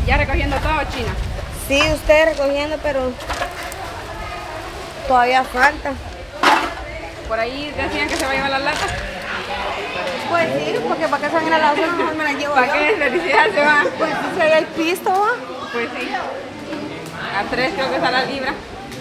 ¿Ya recogiendo todo, China? Sí, usted recogiendo, pero todavía falta. Por ahí decían que se va a llevar las latas. Pues sí, porque para que se vengan a la basura mejor me las llevo ¿Para yo. qué felicidad se va? Pues sí, si hay el pisto, ¿va? Pues sí. A 3 creo que está la libra.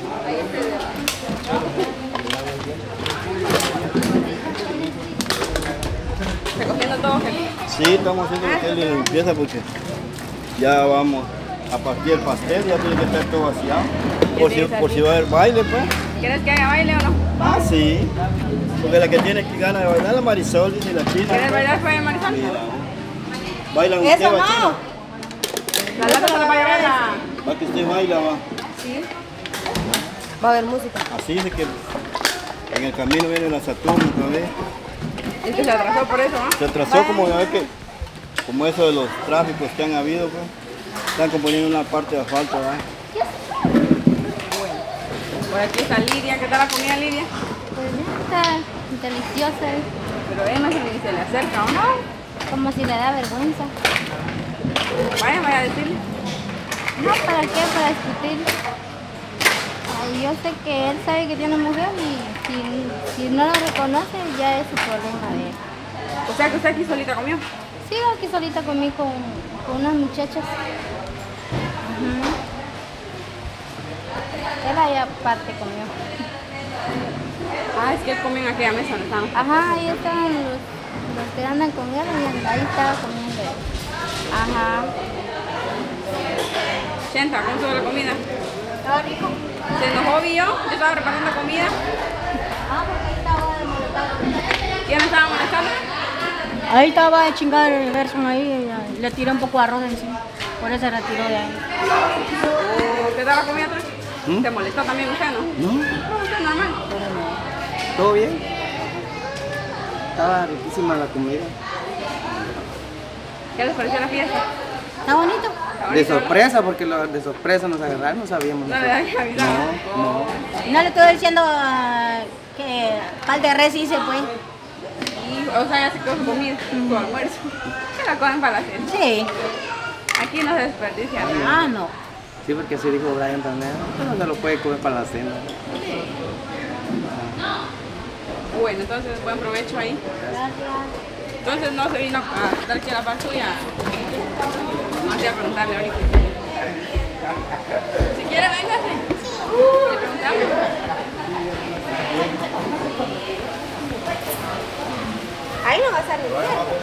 Recogiendo todo, Felipe. Sí, estamos haciendo el de limpieza porque ya vamos a partir el pastel, ya tiene que estar todo vaciado. Por si va a haber baile, pues. ¿Quieres que haya baile o no? Ah, sí. Porque la que tiene que ganas de bailar es la Marisol, dice la China. ¿Quieres bailar pues, Marisol? Mira. ¿Bailan Eso usted, va, no. China? La lata se la va a llevar la... Para que usted baila, va. Sí. Va a haber música. Así dice que en el camino viene la Saturno otra vez. Es que se atrasó por eso, ¿no? Se atrasó como ya ves que, como eso de los tráficos que han habido, pues. Están componiendo una parte de asfalto, ¿verdad? Por aquí está Lidia. ¿Qué tal la comida, Lidia? Pues está deliciosa, Pero ella no se le acerca, ¿o no? como si le da vergüenza. Vaya a decirle. No, ¿para qué? Para discutir. Ay, yo sé que él sabe que tiene mujer y si no lo reconoce ya es su problema de él. O sea que usted aquí solita comió. Sigo aquí solita conmigo con unas muchachas. Él allá aparte comió. Ah, es que comen aquí a mesa, ¿no están? Ajá, ahí estaban los que andan con él y ahí estaba comiendo él. Ajá. Chenta, ¿cómo estuvo la comida? Estaba rico. ¿Se enojó yo? Yo estaba preparando comida. Ah, porque ahí estaba desmontado. ¿Quién me estaba molestando? Ahí estaba de chingar el Gerson ahí, y le tiré un poco de arroz encima, por eso se retiró de ahí. ¿Qué tal la comida atrás? ¿Te molestó también usted, no? ¿No? No, usted normal. ¿Todo bien? Estaba riquísima la comida. ¿Qué les pareció la fiesta? ¿Está bonito? De sorpresa, porque de sorpresa nos agarraron, no sabíamos. No le había avisado. No. No le estoy diciendo que pal de res hice, pues. Y, o sea, ya se quedó su comida, su almuerzo. Se la cogen para la cena. Sí. Aquí no se desperdicia nada. Ah, no. Sí, porque así dijo Brian también. No se lo puede comer para la cena. Bueno, entonces buen provecho ahí. Entonces no se vino a dar que la par suya. No hacía preguntarle ahorita. Si quiere, véngase. Le preguntamos. Ahí no va a salir.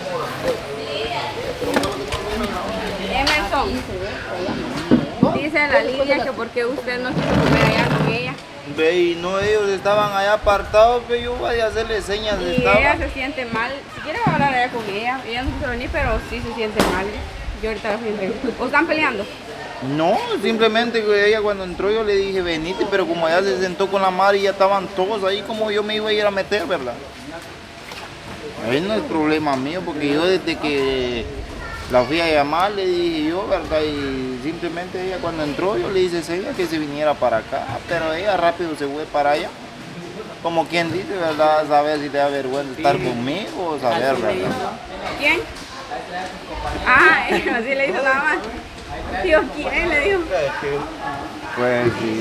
Emerson, dice la Lidia que por qué usted no quiso comer allá con ella. Ve, y no, ellos estaban allá apartados, pero yo voy a hacerle señas de Y ella se siente mal. Si quiere va a hablar allá con ella. Ella no quiso venir, pero sí se siente mal. Yo ahorita la fui a entrevistar. ¿O están peleando? No, simplemente que ella cuando entró yo le dije venite, pero como ella se sentó con la madre y ya estaban todos ahí, como yo me iba a ir a meter, ¿verdad? Ahí no es problema mío, porque yo desde que la fui a llamar le dije yo, ¿verdad? Y simplemente ella cuando entró yo le hice señas que se viniera para acá, pero ella rápido se fue para allá. Como quien dice, ¿verdad? Saber si te da vergüenza estar conmigo o saber, ¿verdad? ¿Quién? Ah, así le hizo nada más. Dios, ¿quién le dijo? Pues sí.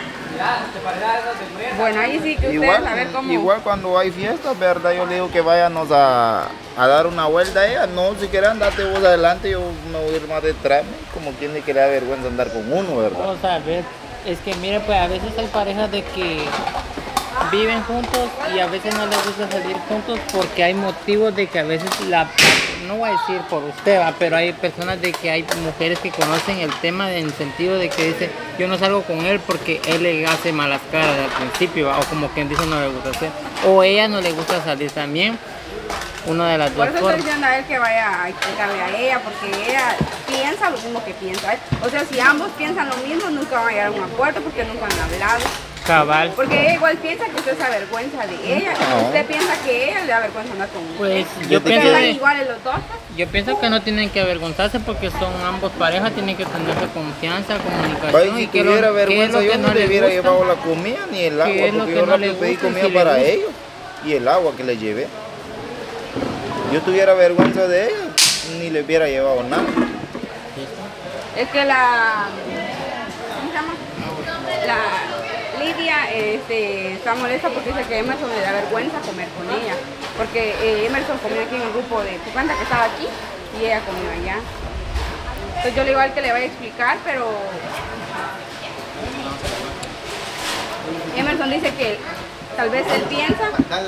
Bueno, ahí sí que ustedes saber cómo. Igual cuando hay fiestas, ¿verdad? Yo le digo que váyanos a dar una vuelta a ella. No, si quieren andate vos adelante, yo me voy a ir más detrás. Como quien le da vergüenza andar con uno, ¿verdad? Vamos a ver, es que mire, pues a veces hay parejas de que viven juntos y a veces no les gusta salir juntos porque hay motivos de que a veces no voy a decir por usted, ¿va? Pero hay personas de que hay mujeres que conocen el tema en el sentido de que dice yo no salgo con él porque él le hace malas caras al principio, ¿va? O como quien dice no le gusta hacer, o ella no le gusta salir también, una de las Por dos eso estoy formas. diciendo a él que vaya a explicarle a ella, porque ella piensa lo mismo que piensa él. O sea, si ambos piensan lo mismo, nunca van a llegar a un acuerdo porque nunca han hablado. Cabal. Porque ella igual piensa que usted se avergüenza de ella, y usted piensa que ella le da vergüenza andar con usted. Pues Porque yo pienso están de- iguales los dos. Yo pienso que no tienen que avergonzarse porque son ambos parejas, tienen que tenerse confianza, comunicación. Vaya, si y que tuviera lo- qué es vergüenza lo yo que no no le les hubiera gusta. llevado la comida ni el agua, ¿Qué es lo porque que yo no rápido le pedí gusta y comida si le para gusta? ellos y el agua que les llevé. Yo tuviera vergüenza de ellos, ni le hubiera llevado nada. Es que ¿cómo se llama? La Lidia está molesta porque dice que Emerson le da vergüenza comer con ella. Porque Emerson comió aquí en el grupo de Pucanta que estaba aquí y ella comió allá. Entonces yo le digo a él que le vaya a explicar, pero Emerson dice que tal vez él piensa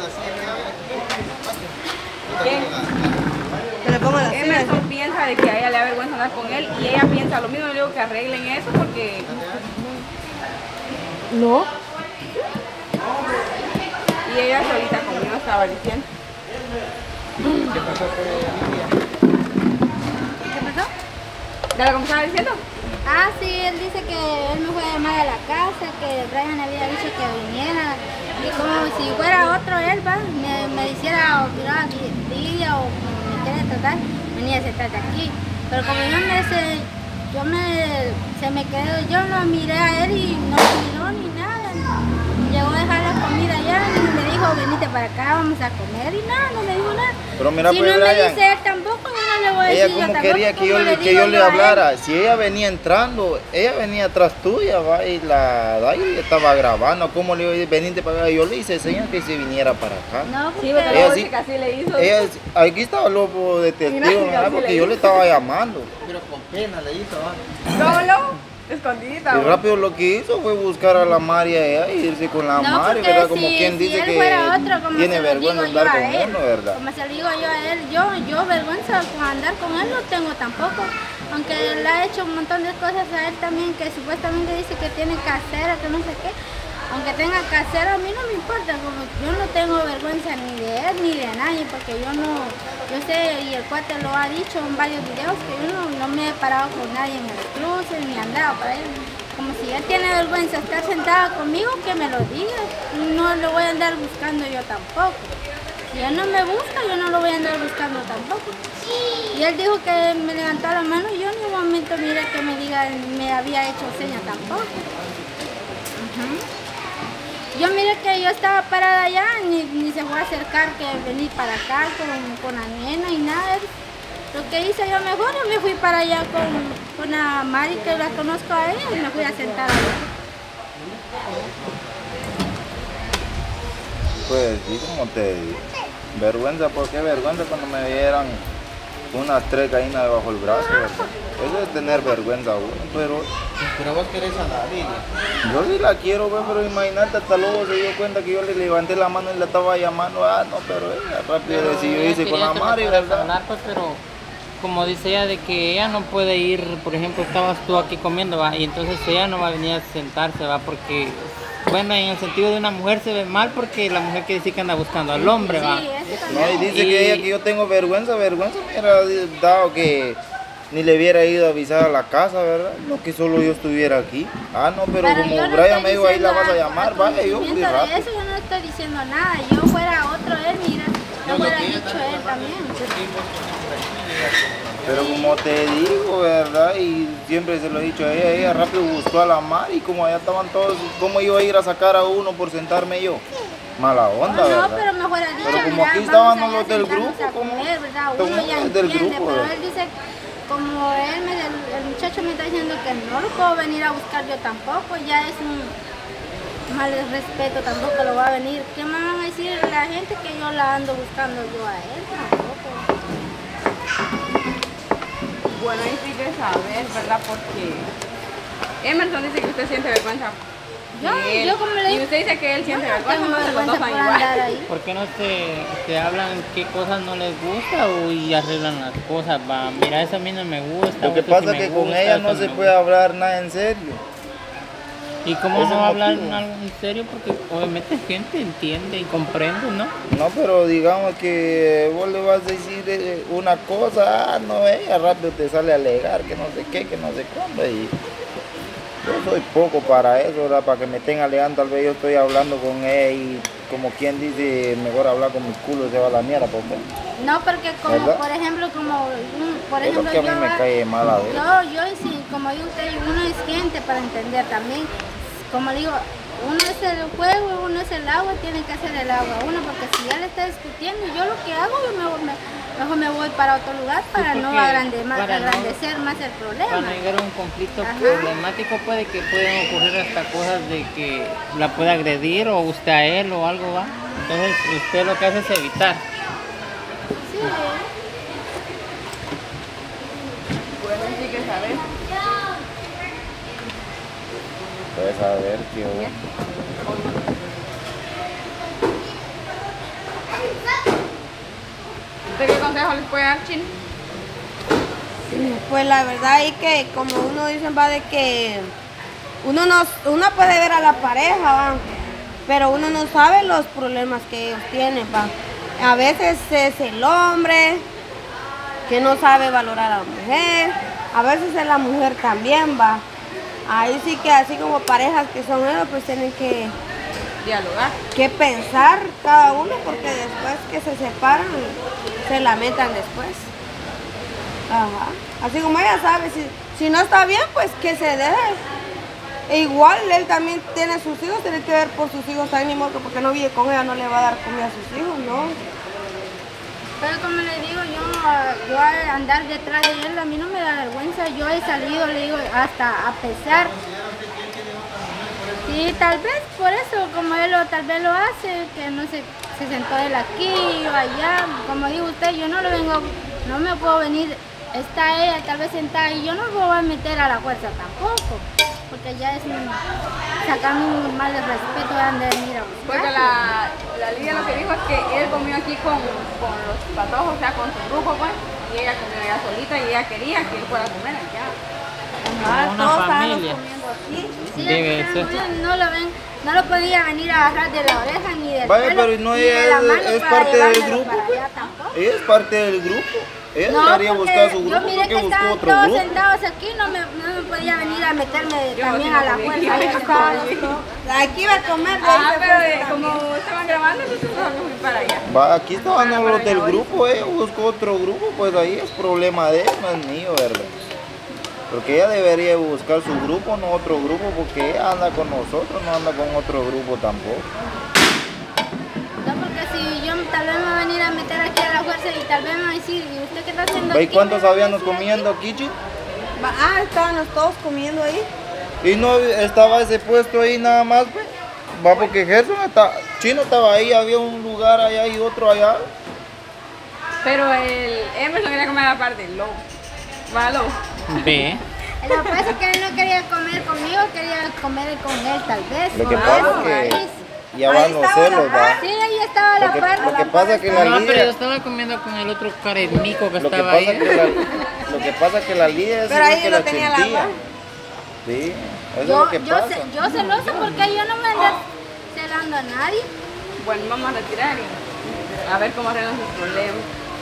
Emerson piensa de que a ella le da vergüenza andar con él y ella piensa lo mismo. Yo le digo que arreglen eso porque No. y ella solita comió, estaba diciendo. ¿Qué pasó con Lidia? ¿Qué pasó? ¿De lo que me estaba diciendo? Ah, sí, él dice que él me fue a llamar a la casa, que Brian había dicho que viniera. Y como si fuera otro él, va, me hiciera, mira, Lidia o me quiere tratar, venía a sentarse aquí. Pero como se me quedó, yo lo miré a él y no miró ni nada. Llegó a dejar la comida allá y me dijo, venite para acá, vamos a comer y nada, no me dijo nada. Pero mira, si pues, no me Brian, dice él tampoco, yo no le voy a ella decir yo como tampoco. quería que yo le hablara. Si ella venía entrando, ella venía atrás tuya, va, y la Daily estaba grabando. ¿Cómo le iba a venirte para acá? Yo le hice señal que se viniera para acá. No, porque Sí, pero Ella la sí- música sí le hizo. Aquí estaba el lobo de testigo, Mira, ¿verdad? sí Porque le yo le hizo. estaba llamando. Pero con pena le hizo, ¿va? Solo, escondida. Y rápido lo que hizo fue buscar a la Mari allá y irse con la no, Mari, porque ¿verdad? Como si, quien si dice él que fuera otro, como tiene se lo vergüenza digo andar yo a con él, uno, ¿verdad? como se lo digo yo a él, yo vergüenza con andar con él no tengo tampoco, aunque le ha hecho un montón de cosas a él también, que supuestamente dice que tiene casera, que no sé qué, aunque tenga casera a mí no me importa, como yo no tengo vergüenza ni de él ni de nadie, porque yo sé, y el cuate lo ha dicho en varios videos, que yo no me he parado con nadie en el cruce, ni andado para él. Como si él tiene vergüenza de estar sentada conmigo, que me lo diga. No lo voy a andar buscando yo tampoco. Si él no me busca, yo no lo voy a andar buscando tampoco. Y él dijo que me levantó la mano, yo en un momento mire que me diga, me había hecho seña tampoco. Yo mire que yo estaba parada allá, ni se fue a acercar que venir para acá con la nena y nada. Lo que hice yo mejor, yo me fui para allá con la Mari, que la conozco a ella, y me fui a sentar allá. Pues sí, como te digo. Vergüenza, ¿por qué vergüenza cuando me dieran unas 3 gallinas debajo del brazo, ¿verdad? Eso es tener vergüenza uno, pero Pero vos querés a la Lidia. yo sí la quiero ver, pero imagínate, hasta luego se dio cuenta que yo le levanté la mano y la estaba llamando. No, pero ella rápido decidió irse con la Mari, ¿verdad? Hablar, pues, pero como dice ella, de que ella no puede ir, por ejemplo, estabas tú aquí comiendo, va, y entonces ella no va a venir a sentarse, va, porque, bueno, en el sentido de una mujer se ve mal porque la mujer quiere decir que anda buscando al hombre, va. Sí, eso No, también. y dice que ella, que yo tengo vergüenza me hubiera dado que ni le hubiera ido a avisar a la casa, ¿verdad? No que solo yo estuviera aquí. No, pero como yo no Brian estoy me dijo, ahí la vas a diciendo llamar, vaya, yo fui conocimiento de rápido. eso yo no estoy diciendo nada. Yo fuera otro él, mira, no fuera dicho él también. Pero como te digo, ¿verdad? Y siempre se lo he dicho a ella rápido buscó a la Mari y como allá estaban todos, ¿cómo iba a ir a sacar a uno por sentarme yo? Mala onda, No, ¿verdad? pero me fuera dicho, Pero como mira, aquí vamos estaban allá los del a sentarnos grupo, a ¿cómo? comer, ¿verdad? Como Uno ya es del entiende, grupo, pero ¿verdad? él dice, como el muchacho me está diciendo que no lo puedo venir a buscar yo tampoco, ya es un mal respeto, tampoco lo va a venir. ¿Qué me van a decir la gente que yo la ando buscando yo a él? Tampoco. Bueno, ahí sí que saber, ¿verdad? Porque Emerson dice que usted siente vergüenza. de él. Yo como le Y digo, usted dice que él siente no vergüenza, tengo entonces los vergüenza dos por son andar iguales. ahí. ¿Por qué no te hablan qué cosas no les gusta y arreglan las cosas? Va, mira, eso a mí no me gusta. Lo que esto pasa sí es me que con gusta, ella esto no me se gusta. puede hablar nada en serio. ¿Y cómo Ese es no el hablar motivo. algo en serio? Porque obviamente gente entiende y comprende, ¿no? No, pero digamos que vos le vas a decir una cosa, no, ella rápido te sale a alegar, que no sé qué, que no sé cuándo. Y yo soy poco para eso, ¿verdad? Para que me estén alegando, tal vez yo estoy hablando con ella y como quien dice, mejor hablar con mi culo se va a la mierda, porque No, porque como, ¿verdad? por ejemplo, por es lo ejemplo, que a mí me cae mal a ver. yo sí, como digo usted, uno es gente para entender también. Como digo, Uno es el juego, uno es el agua, tiene que hacer el agua. Uno, porque si ya le está discutiendo, yo lo que hago, mejor me voy para otro lugar para no agrandecer más el problema. Para no llegar a un conflicto Ajá. problemático pueden ocurrir hasta cosas de que la puede agredir o usted a él o algo, ¿va? Entonces usted lo que hace es evitar. Sí. Pues sí que saber. Puedes saber, tío. ¿Usted qué consejo les puede dar, Chino? Pues la verdad es que como uno dice, va, de que uno puede ver a la pareja, va, pero uno no sabe los problemas que ellos tienen, va. A veces es el hombre que no sabe valorar a la mujer, a veces es la mujer también, va. Ahí sí que así como parejas que son ellos, pues tienen que Dialogar. pensar cada uno, porque después que se separan, se lamentan después. Ajá. Así como ella sabe, si no está bien, pues que se deje. E igual él también tiene sus hijos, tiene que ver por sus hijos también, ni modo que porque no vive con ella no le va a dar comida a sus hijos, ¿no? Pero como le digo, yo al andar detrás de él, a mí no me da vergüenza. Yo he salido, le digo, hasta a pesar. Y tal vez por eso, como él tal vez lo hace, que no se sentó él aquí o allá. Como dijo usted, yo no me puedo venir, está ella tal vez sentada y yo no me voy a meter a la fuerza tampoco. Porque ya es sacarme un mal de respeto de venir a buscar. Porque la Lidia lo que dijo es que él comió aquí con los patojos, o sea, con su grupo, pues, y ella comió allá solita y ella quería que él fuera a comer allá. Como una Todos estábamos familia. comiendo aquí. Sí, Debe es ser. que no lo podía venir a agarrar de la oreja ni del Vaya, pelo, pero no ni de la mano es para parte del llevármelo grupo, para pues. allá tampoco. Ella es parte del grupo. Ella No, debería porque buscar su yo grupo miré porque que buscó estaban otro todos grupo. sentados aquí, no me podía venir a meterme Yo también sí a me la podía fuerza. ir. Ahí estaban todos. Aquí iba a comer, de ahí Ah, se pero fue como estaban grabando, entonces mejor me fui para allá. Va, aquí estaban Para los del allá, grupo, ella buscó otro grupo, pues ahí es problema de él, no es mío, ¿verdad? Porque ella debería buscar su grupo, no otro grupo, porque ella anda con nosotros, no anda con otro grupo tampoco. No, porque si yo tal vez me voy a venir a meter aquí a la fuerza y tal vez me va a decir, ¿y usted qué está haciendo ¿Ve aquí? cuántos ¿Me va a habíamos decir comiendo aquí, Chi? estábamos todos comiendo ahí. Y no estaba ese puesto ahí nada más, pues. Va, porque Gerson Chino estaba ahí, había un lugar allá y otro allá. Pero el Emerson quería comer aparte del lobo. Va, lobo. Ve. Lo que pasa es que él no quería comer conmigo, quería comer con él tal vez. Lo que Por pasa eso, es que ahí. ya van los celos, va. Sí, ahí estaba la parte. Lo que pasa es que la No, pero yo Lidia, estaba comiendo con el otro caremico que lo que estaba pasa ahí. que lo que pasa es que la Lidia es Pero igual ahí que lo la tenía la Chentía. mamá. Sí, eso es lo que pasa. Yo celosa porque yo no me ando celando a nadie. Bueno, vamos a retirar y a ver cómo arreglan sus problemas.